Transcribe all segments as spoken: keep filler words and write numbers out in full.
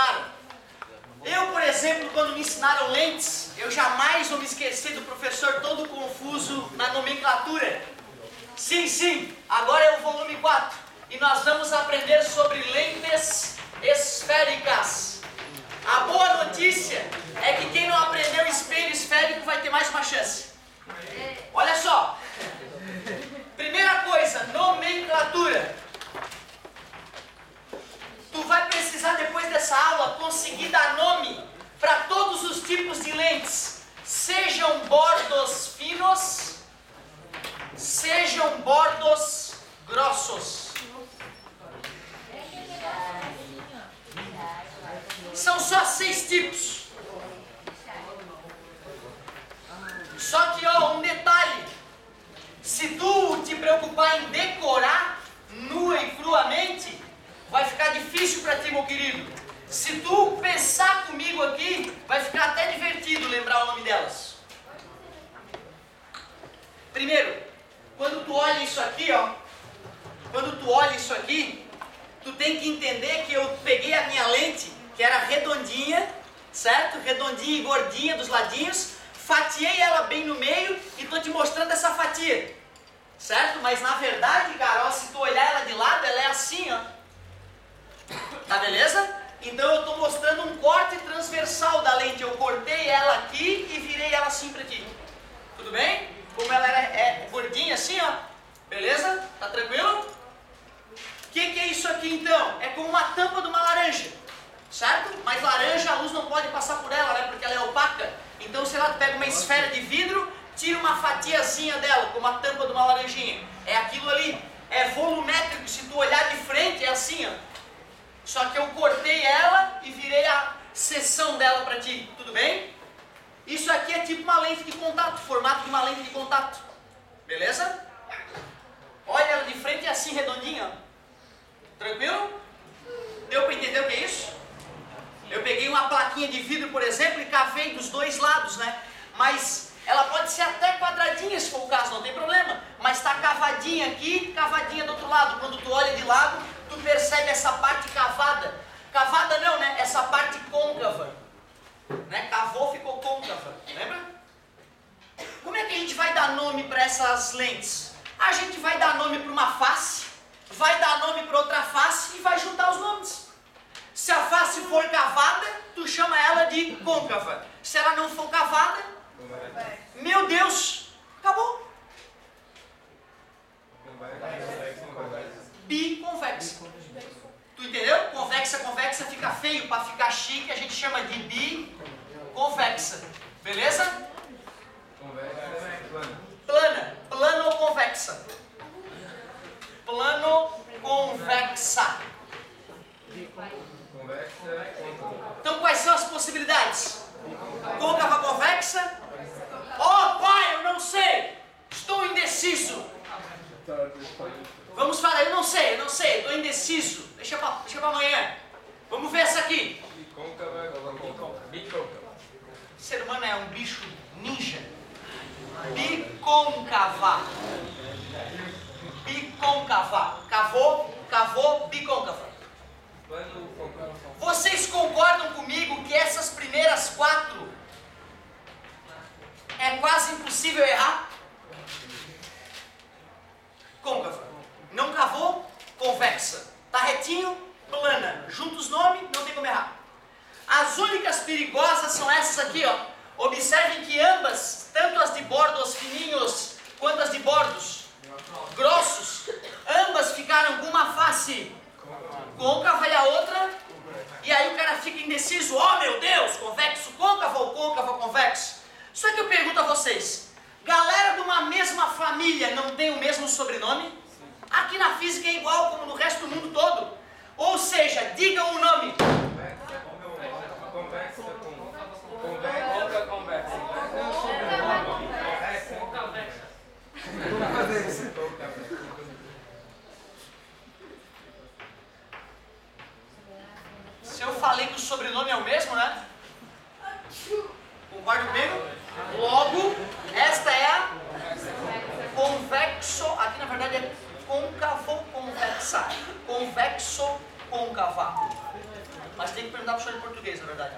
claro. Eu, por exemplo, quando me ensinaram lentes, eu jamais vou me esquecer do professor todo confuso na nomenclatura. Sim, sim, agora é o volume quatro. E nós vamos aprender sobre lentes esféricas. A boa notícia é que quem não aprendeu espelho esférico vai ter mais uma chance. Olha só. Primeira coisa, nomenclatura. Tu vai precisar, depois dessa aula, conseguir dar nome para todos os tipos de lentes. Sejam bordos finos, sejam bordos grossos. São só seis tipos. Só que, ó, um detalhe. Se tu te preocupar em decorar nua e cruamente, vai ficar difícil para ti, meu querido. Se tu pensar comigo aqui, vai ficar até divertido lembrar o nome delas. Primeiro, quando tu olha isso aqui, ó, quando tu olha isso aqui, tu tem que entender que eu peguei a minha lente, que era redondinha, certo? Redondinha e gordinha dos ladinhos, fatiei ela bem no meio e tô te mostrando essa fatia, certo? Mas na verdade, cara, ó, se tu olhar ela de lado, ela é assim, ó. Tá beleza? Então eu tô mostrando um corte transversal da lente. Eu cortei ela aqui e virei ela assim pra ti. Tudo bem? Como ela era, é gordinha assim, ó. Beleza? Tá tranquilo? O que, que é isso aqui então? É como uma tampa de uma laranja, certo? Mas laranja, a luz não pode passar por ela, né? Porque ela é opaca. Então, sei lá, tu pega uma esfera de vidro, tira uma fatiazinha dela, como a tampa de uma laranjinha. É aquilo ali. É volumétrico. Se tu olhar de frente, é assim, ó. Só que eu cortei ela e virei a seção dela para ti, tudo bem? Isso aqui é tipo uma lente de contato, formato de uma lente de contato, beleza? Olha ela de frente, é assim, redondinha, ó. Tranquilo? Deu para entender o que é isso? Eu peguei uma plaquinha de vidro, por exemplo, e cavei dos dois lados, né? Mas ela pode ser até quadradinha, se for o caso, não tem problema. Mas está cavadinha aqui, cavadinha do outro lado. Quando tu olha de lado, tu percebe essa parte cavada. Cavada não, né? Essa parte côncava. Né? Cavou, ficou côncava. Lembra? Como é que a gente vai dar nome para essas lentes? A gente vai dar nome para uma face, vai dar nome para outra face e vai juntar os nomes. Se a face for cavada, tu chama ela de côncava. Se ela não for cavada, meu Deus, acabou. Biconvexa. Tu entendeu? Convexa, convexa fica feio. Para ficar chique, a gente chama de biconvexa. Beleza? Plana. Plano ou convexa? Plano convexa. Então quais são as possibilidades? Côncava, convexa? Oh pai, eu não sei. Estou indeciso. Vamos falar, eu não sei, eu não sei, estou indeciso. Deixa para deixa pra amanhã. Vamos ver essa aqui. O ser humano é um bicho ninja. Bicôncava. Bicôncava. Cavou, cavou, bicôncava. Vocês concordam comigo que essas primeiras quatro é quase impossível errar? Côncava. Não cavou, convexa. Tá retinho, plana. Junta os nomes, não tem como errar. As únicas perigosas são essas aqui, ó. Observem que ambas, tanto as de bordos fininhos quanto as de bordos grossos, ambas ficaram com uma face côncava e a outra, e aí o cara fica indeciso. Oh meu Deus, convexo côncavo ou côncavo convexo? Só que eu pergunto a vocês, galera de uma mesma família não tem o mesmo sobrenome? Aqui na física é igual como no resto do mundo todo. Ou seja, digam o nome. Se eu falei que o sobrenome é o mesmo, né? Concorda comigo? Logo, esta é a convexo. Aqui na verdade é côncavo convexa. Convexo côncava. Mas tem que perguntar para o senhor em português, na verdade.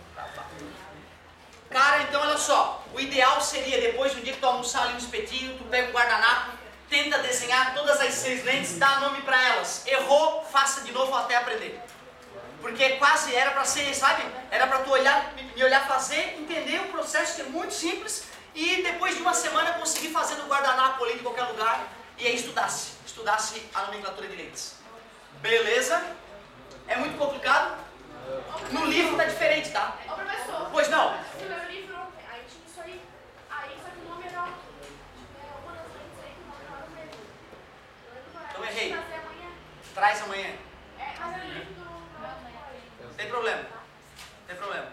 Cara, então olha só. O ideal seria, depois do dia que tu almoçar ali um espetinho, tu pega um guardanapo, tenta desenhar todas as seis lentes, dá nome para elas. Errou, faça de novo até aprender. Porque quase era para ser, sabe? Era para tu olhar, me olhar fazer, entender o processo que é muito simples e depois de uma semana conseguir fazer no guardanapo ali de qualquer lugar e aí estudasse, estudasse a nomenclatura de lentes. Beleza? É muito complicado? No livro tá diferente, tá? Ô professor, pois não? no meu livro, aí tinha isso aí, aí só que o nome era uma das lentes aí que o nome era o mesmo. Então errei. Trazer amanhã. Traz amanhã. É, mas era o livro do... Não tem problema. Não tem problema.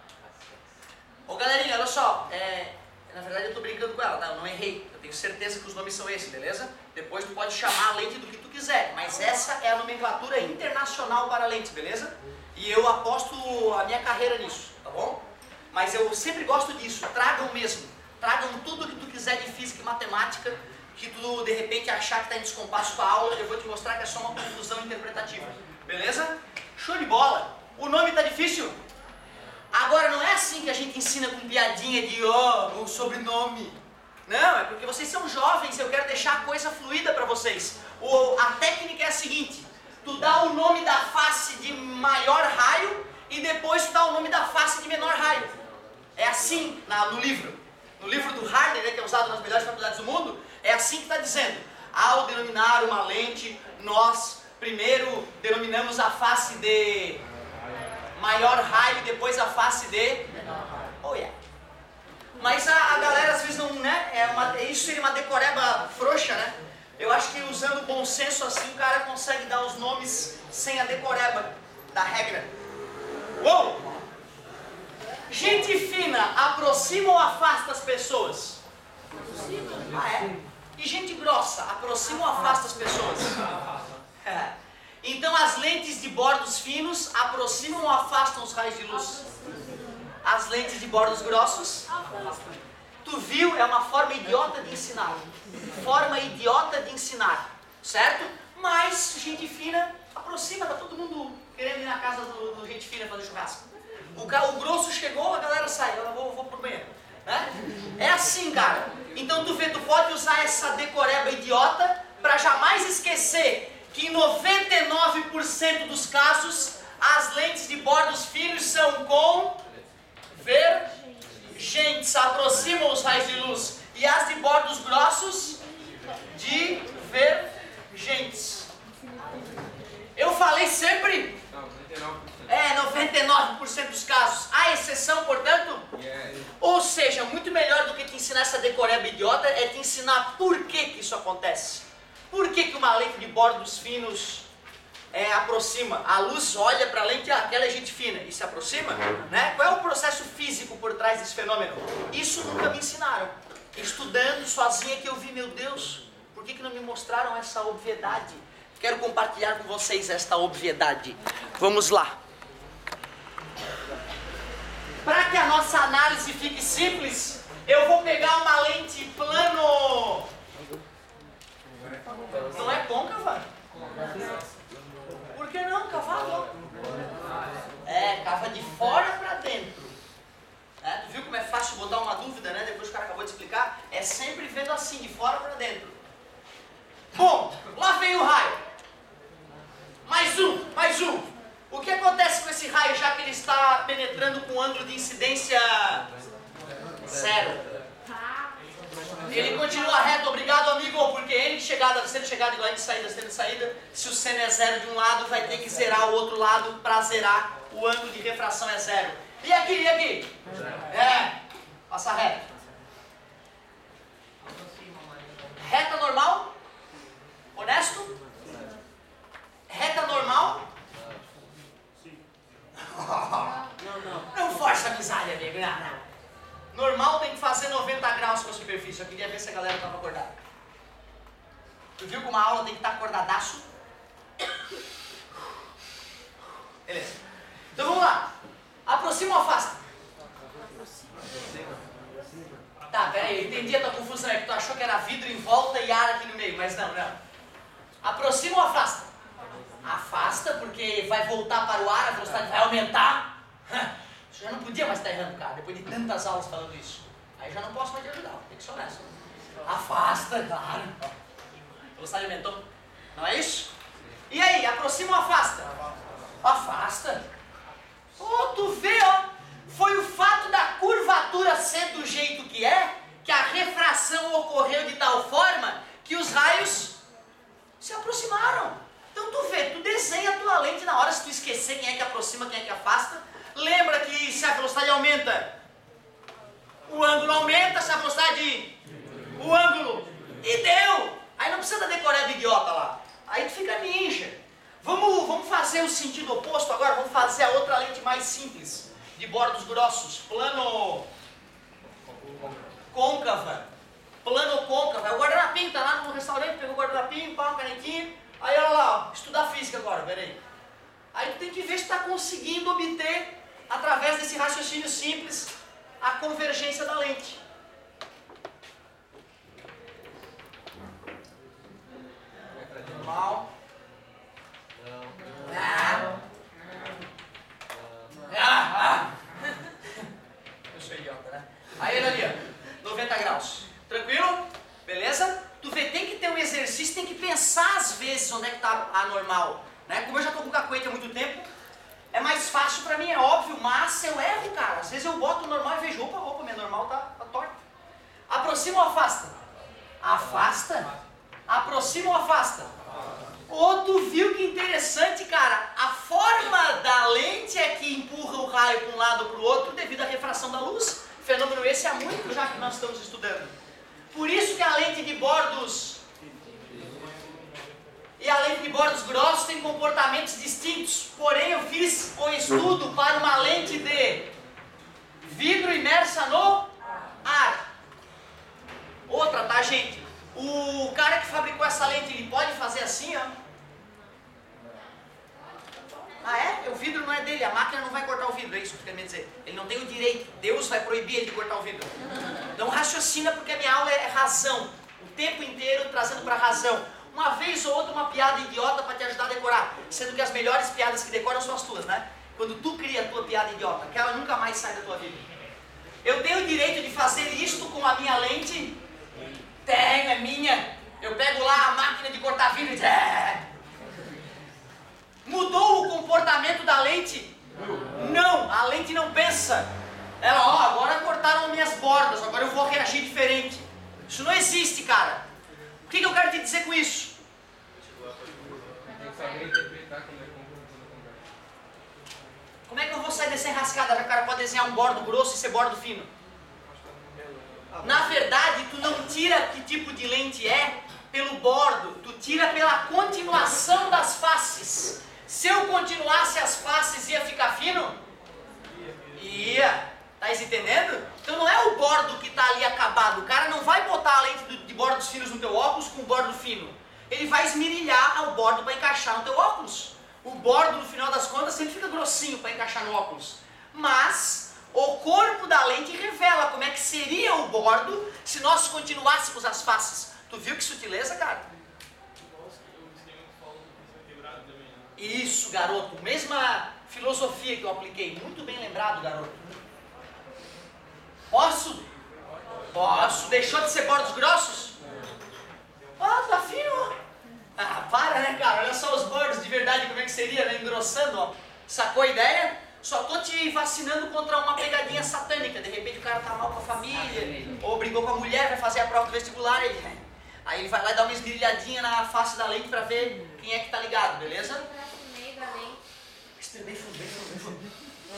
Ô galerinha, olha só. É, na verdade eu tô brincando com ela, tá? Eu não errei. Eu tenho certeza que os nomes são esses, beleza? Depois tu pode chamar a lente do que tu quiser. Mas essa é a nomenclatura internacional para lentes, beleza? E eu aposto a minha carreira nisso, tá bom? Mas eu sempre gosto disso. Tragam mesmo. Tragam tudo que tu quiser de física e matemática. Que tu de repente achar que está em descompasso com a aula. Eu vou te mostrar que é só uma confusão interpretativa. Beleza? Show de bola! O nome tá difícil? Agora não é assim que a gente ensina com piadinha de ó, oh, o sobrenome. Não, é porque vocês são jovens, eu quero deixar a coisa fluida para vocês. O, a técnica é a seguinte: tu dá o nome da face de maior raio e depois tu dá o nome da face de menor raio. É assim na, no livro. No livro do Hardy, né, que é usado nas melhores faculdades do mundo, é assim que está dizendo. Ao denominar uma lente, nós primeiro denominamos a face de maior raio e depois a face de... Oh yeah. Mas a, a galera às vezes não, né? É uma, isso seria uma decoreba frouxa, né? Eu acho que usando o bom senso assim, o cara consegue dar os nomes sem a decoreba da regra. Uou! Gente fina aproxima ou afasta as pessoas? Ah, é? E gente grossa aproxima ou afasta as pessoas? É. Então as lentes de bordos finos aproximam ou afastam os raios de luz? As lentes de bordos grossos? Tu viu? É uma forma idiota de ensinar. Forma idiota de ensinar. Certo? Mas gente fina aproxima, tá todo mundo querendo ir na casa do, do gente fina fazer churrasco. O, o grosso chegou, a galera sai, eu vou, vou pro banheiro. Né? É assim, cara. Então tu vê, tu pode usar essa decoreba idiota para jamais esquecer que em noventa e nove por cento dos casos as lentes de bordos finos são convergentes, aproximam os raios de luz, e as de bordos grossos divergentes. Eu falei sempre? É, noventa e nove por cento dos casos. A exceção, portanto? Ou seja, muito melhor do que te ensinar essa decoreba idiota é te ensinar por que que isso acontece. Por que que uma lente de bordos finos é, aproxima? A luz olha para a lente, ah, aquela é gente fina, e se aproxima? Né? Qual é o processo físico por trás desse fenômeno? Isso nunca me ensinaram. Estudando sozinha que eu vi, meu Deus, por que que não me mostraram essa obviedade? Quero compartilhar com vocês esta obviedade. Vamos lá. Para que a nossa análise fique simples, eu vou pegar uma lente plano... Não é côncava? Por que não, cavalo? É, cava de fora para dentro. É, tu viu como é fácil botar uma dúvida, né? Depois o cara acabou de explicar. É sempre vendo assim, de fora para dentro. Bom, lá vem o raio. Mais um, mais um. O que acontece com esse raio, já que ele está penetrando com ângulo de incidência zero? Ele continua reto, obrigado amigo, porque N de chegada sendo chegada igual N de saída sendo saída. Se o seno é zero de um lado, vai ter que zerar o outro lado para zerar. O ângulo de refração é zero. E aqui, e aqui? É, passa reto. Reta normal? Honesto? Reta normal? Não, não. Não força a amizade, amigo. Não, não. Normal tem que fazer noventa graus com a superfície. Eu queria ver se a galera estava acordada. Tu viu que uma aula tem que estar acordadaço? Beleza. Então vamos lá. Aproxima ou afasta? Tá, peraí, eu entendi a tua confusão. É que tu achou que era vidro em volta e ar aqui no meio. Mas não, não. Aproxima ou afasta? Afasta. afasta porque vai voltar para o ar, a velocidade vai aumentar. Isso já não podia mais estar errando, cara, depois de tantas aulas falando isso. Aí já não posso mais te ajudar, tem que ser honesto. Afasta, claro. A velocidade aumentou. Não é isso? E aí, aproxima ou afasta? Afasta. Oh, tu vê, ó. Foi o fato da curvatura ser do jeito que é, que a refração ocorreu de tal forma que os raios se aproximaram. Então tu vê, tu desenha a tua lente na hora, se tu esquecer quem é que aproxima, quem é que afasta. Lembra que se a velocidade aumenta, o ângulo aumenta, se a velocidade... o ângulo... E deu! Aí não precisa decorar do idiota lá. Aí tu fica ninja. Vamos, vamos fazer o sentido oposto agora, vamos fazer a outra lente mais simples. De bordos grossos, plano... côncava. Plano côncava. O guardanapinho tá lá no restaurante, pegou o guardanapinho, pá, uma canetinha. Aí olha lá, ó, estudar física agora, peraí. Aí tu tem que ver se está conseguindo obter, através desse raciocínio simples, a convergência da lente. Normal. Ah. Ah. Ah. Eu sou idiota, né? Aí ele ali, ó, noventa graus. Tranquilo? Beleza? Tu vê, tem que ter um exercício, tem que pensar às vezes onde é que está a normal. Né? Como eu já estou com cacoete há muito tempo, é mais fácil para mim, é óbvio, mas eu erro, cara. Às vezes eu boto o normal e vejo, opa, opa, minha normal tá, tá torta. Aproxima ou afasta? Afasta? Aproxima ou afasta? Ou tu viu que interessante, cara? A forma da lente é que empurra o raio para um lado ou para o outro devido à refração da luz. Fenômeno esse há muito já que nós estamos estudando. Por isso que a lente de bordos e a lente de bordos grossos tem comportamentos distintos. Porém, eu fiz o estudo para uma lente de vidro imersa no ar. Outra, tá, gente? O cara que fabricou essa lente, ele pode fazer assim, ó. Ah, é? O vidro não é dele, a máquina não vai cortar o vidro, é isso que eu quero me dizer. Ele não tem o direito, Deus vai proibir ele de cortar o vidro. Então raciocina, porque a minha aula é razão. O tempo inteiro trazendo para razão. Uma vez ou outra uma piada idiota para te ajudar a decorar. Sendo que as melhores piadas que decoram são as tuas, né? Quando tu cria a tua piada idiota, que ela nunca mais sai da tua vida. Eu tenho o direito de fazer isto com a minha lente? Tenho, é minha. Eu pego lá a máquina de cortar vidro e... Mudou o comportamento da lente? Não, a lente não pensa. Ela, ó, agora cortaram minhas bordas, agora eu vou reagir diferente. Isso não existe, cara. O que, que eu quero te dizer com isso? Como é que eu vou sair dessa enrascada? Já o cara pode desenhar um bordo grosso e ser bordo fino. Na verdade, tu não tira que tipo de lente é pelo bordo, tu tira pela continuação das faces. Se eu continuasse as faces, ia ficar fino? Ia. Tá entendendo? Então não é o bordo que está ali acabado. O cara não vai botar a lente de bordos finos no teu óculos com bordo fino. Ele vai esmirilhar ao bordo para encaixar no teu óculos. O bordo, no final das contas, sempre fica grossinho para encaixar no óculos. Mas o corpo da lente revela como é que seria o bordo se nós continuássemos as faces. Tu viu que sutileza, cara? Isso, garoto. Mesma filosofia que eu apliquei. Muito bem lembrado, garoto. Posso? Posso. Deixou de ser bordos grossos? Ah, tá fino. Ah, para, né, cara? Olha só os bordos de verdade, como é que seria, né? Engrossando, ó. Sacou a ideia? Só tô te vacinando contra uma pegadinha satânica. De repente o cara tá mal com a família, ou brigou com a mulher, vai fazer a prova do vestibular, ele... aí ele vai lá e dá uma esgrilhadinha na face da lente pra ver quem é que tá ligado, beleza? Bem fundo, bem fundo, bem fundo.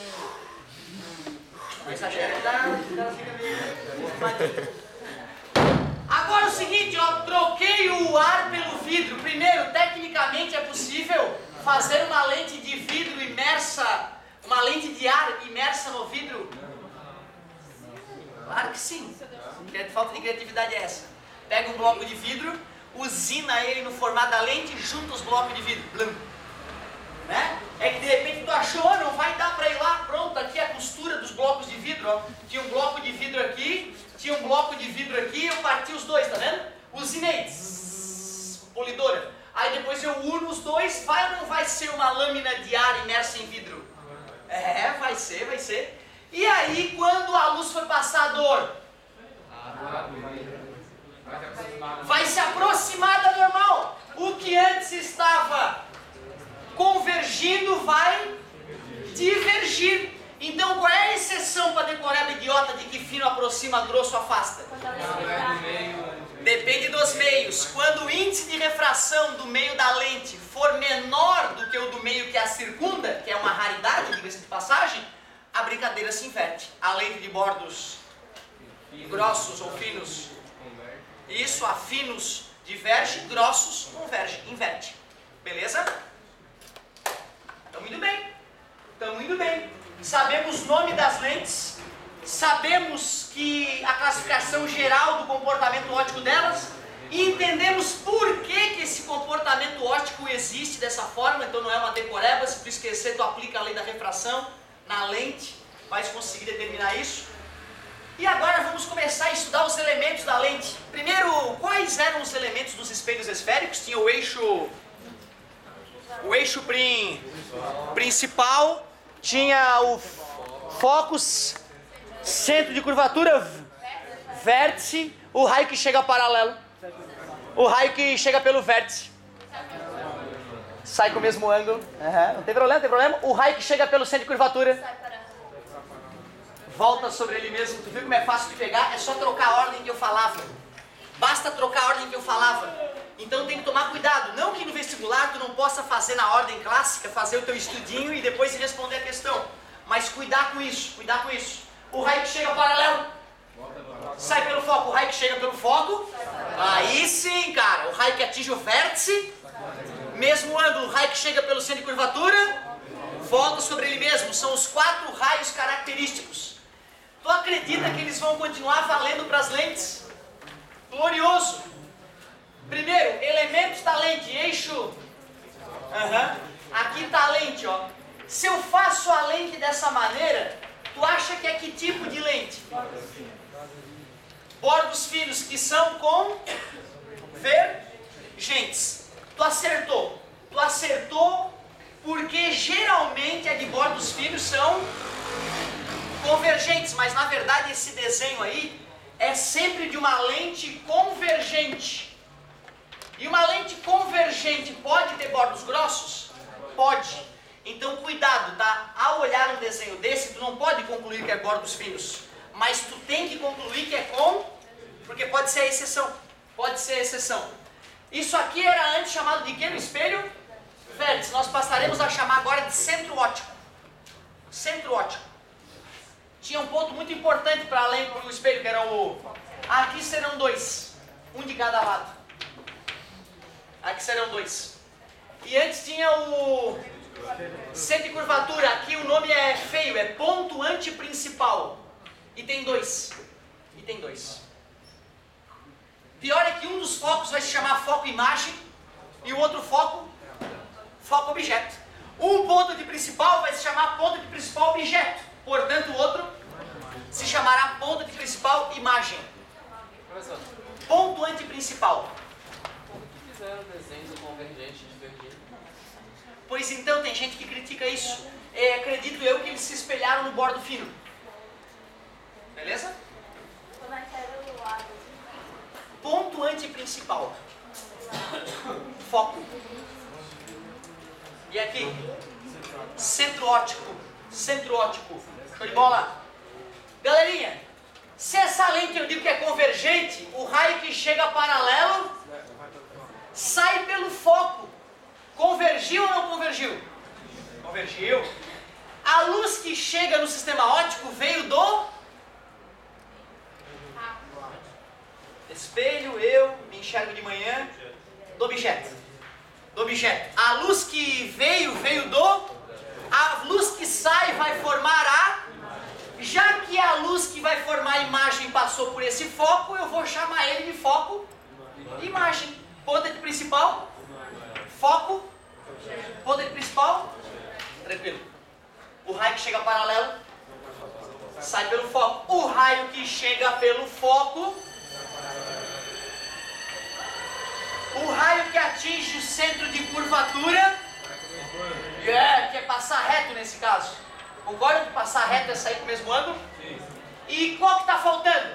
Não exagera que ela fica meio... Agora o seguinte, ó, troquei o ar pelo vidro. Primeiro, tecnicamente é possível fazer uma lente de vidro imersa, uma lente de ar imersa no vidro? Claro que sim. Falta de criatividade é essa. Pega um bloco de vidro, usina ele no formato da lente e junta os blocos de vidro. Blum. Né? É que de repente tu achou, não vai dar pra ir lá, pronto, aqui é a costura dos blocos de vidro, ó. Tinha um bloco de vidro aqui, tinha um bloco de vidro aqui, eu parti os dois, tá vendo? Usinei, zzz, polidora. Aí depois eu uno os dois, vai ou não vai ser ser, vai ser. E aí, quando a luz for passar a dor, vai se aproximar da normal. O que antes estava convergindo vai divergir. Então, qual é a exceção para decoreba idiota de que fino aproxima, grosso afasta? Depende dos meios. Quando o índice de refração do meio da lente for menor do que o do meio que a circunda, que é uma raridade, diga-se de passagem, a brincadeira se inverte. A lente de bordos grossos ou finos, isso, a finos diverge, grossos converge, inverte. Beleza? Estamos indo bem. Estamos indo bem. Sabemos o nome das lentes, sabemos que a classificação geral do comportamento óptico delas, e entendemos por que, que esse comportamento óptico existe dessa forma. Então não é uma decoreba, se tu esquecer, tu aplica a lei da refração na lente, vai conseguir determinar isso. E agora vamos começar a estudar os elementos da lente. Primeiro, quais eram os elementos dos espelhos esféricos? Tinha o eixo, o eixo prim, principal, tinha o focus, centro de curvatura, vértice, o raio que chega paralelo, o raio que chega pelo vértice, sai com o mesmo ângulo, uhum. Não tem problema, não tem problema, o raio que chega pelo centro de curvatura, volta sobre ele mesmo. Tu viu como é fácil de pegar? É só trocar a ordem que eu falava, basta trocar a ordem que eu falava. Então tem que tomar cuidado, não que no vestibular tu não possa fazer na ordem clássica, fazer o teu estudinho e depois responder a questão, mas cuidar com isso, cuidar com isso. O raio que chega paralelo, sai pelo foco. O raio que chega pelo foco, aí sim, cara. O raio que atinge o vértice, mesmo ângulo. O raio que chega pelo centro de curvatura, volta sobre ele mesmo. São os quatro raios característicos. Tu acredita que eles vão continuar valendo para as lentes? Glorioso! Primeiro, elementos da lente, eixo. Uhum. Aqui está a lente, ó. Se eu faço a lente dessa maneira, tu acha que é que tipo de lente? Bordos finos, que são convergentes. Tu acertou. Tu acertou porque geralmente a de bordos finos são convergentes, mas na verdade esse desenho aí é sempre de uma lente convergente. E uma lente convergente pode ter bordos grossos? Pode. Então cuidado, tá? Ao olhar um desenho desse, tu não pode concluir que é bordos finos, mas tu tem que concluir que é com, porque pode ser a exceção. Pode ser a exceção. Isso aqui era antes chamado de quê no espelho? Vértice. Nós passaremos a chamar agora de centro óptico. Centro óptico. Tinha um ponto muito importante para além do espelho, que era o... Aqui serão dois, um de cada lado. Aqui serão dois. E antes tinha o centro de curvatura. Aqui o nome é feio, é ponto antiprincipal. E tem dois. E tem dois. Pior é que um dos focos vai se chamar foco imagem e o outro foco, foco objeto. Um ponto de principal vai se chamar ponto de principal objeto. Portanto, o outro se chamará ponto de principal imagem. Ponto antiprincipal. Fizeram desenho do convergente e divergente. Pois então, tem gente que critica isso. É, acredito eu que eles se espelharam no bordo fino. Beleza? Como é que era o lado? Ponto antiprincipal. Foco. E aqui? Centro óptico. Centro óptico. Show de bola? Galerinha, se essa lente eu digo que é convergente, o raio que chega paralelo sai pelo foco. Convergiu ou não convergiu? Convergiu. A luz que chega no sistema óptico veio do espelho, eu me enxergo de manhã, do objeto. Do objeto. A luz que veio, veio do... A luz que sai vai formar a... Já que a luz que vai formar a imagem passou por esse foco, eu vou chamar ele de foco imagem. Ponta de principal, foco, ponta de principal, tranquilo. O raio que chega paralelo sai pelo foco. O raio que chega pelo foco, o raio que atinge o centro de curvatura, yeah, que é passar reto nesse caso, Concorda que passar reto é sair com o mesmo ângulo? E qual que está faltando?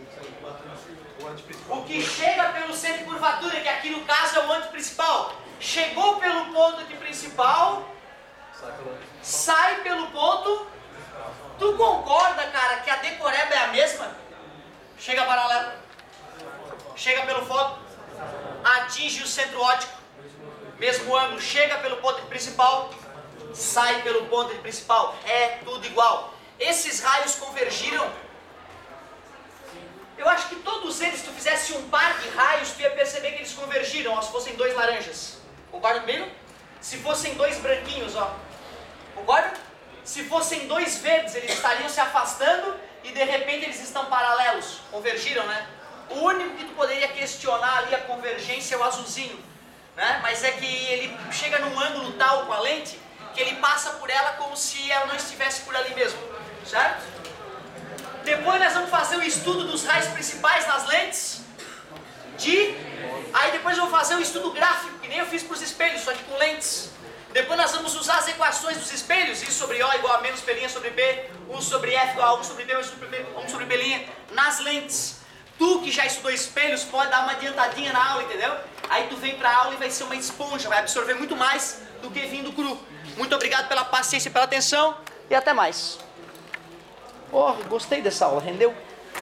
O que chega pelo centro de curvatura, que aqui no caso é o ângulo principal. Chegou pelo ponto de principal, sai pelo ponto. Tu concorda, cara, que a decoreba é a mesma? Chega paralelo, chega pelo foco, atinge o centro óptico, mesmo ângulo, chega pelo ponto de principal, sai pelo ponto de principal, é tudo igual. Esses raios convergiram. Eu acho que todos eles, se tu fizesse um par de raios, tu ia perceber que eles convergiram, ó, se fossem dois laranjas. Concorda comigo? Se fossem dois branquinhos, ó. Concorda? Se fossem dois verdes, eles estariam se afastando e de repente eles estão paralelos. Convergiram, né? O único que tu poderia questionar ali a convergência é o azulzinho, né? Mas é que ele chega num ângulo tal com a lente que ele passa por ela como se ela não estivesse por ali mesmo, certo? Depois nós vamos fazer o estudo dos raios principais nas lentes de... Aí depois eu vou fazer o estudo gráfico, que nem eu fiz para os espelhos, só que com lentes. Depois nós vamos usar as equações dos espelhos, I sobre O igual a menos P' sobre B, um sobre F igual a um sobre B, um sobre B, um sobre B', nas lentes. Tu que já estudou espelhos pode dar uma adiantadinha na aula, entendeu? Aí tu vem para a aula e vai ser uma esponja, vai absorver muito mais do que vindo cru. Muito obrigado pela paciência e pela atenção e até mais. Oh, gostei dessa aula, rendeu?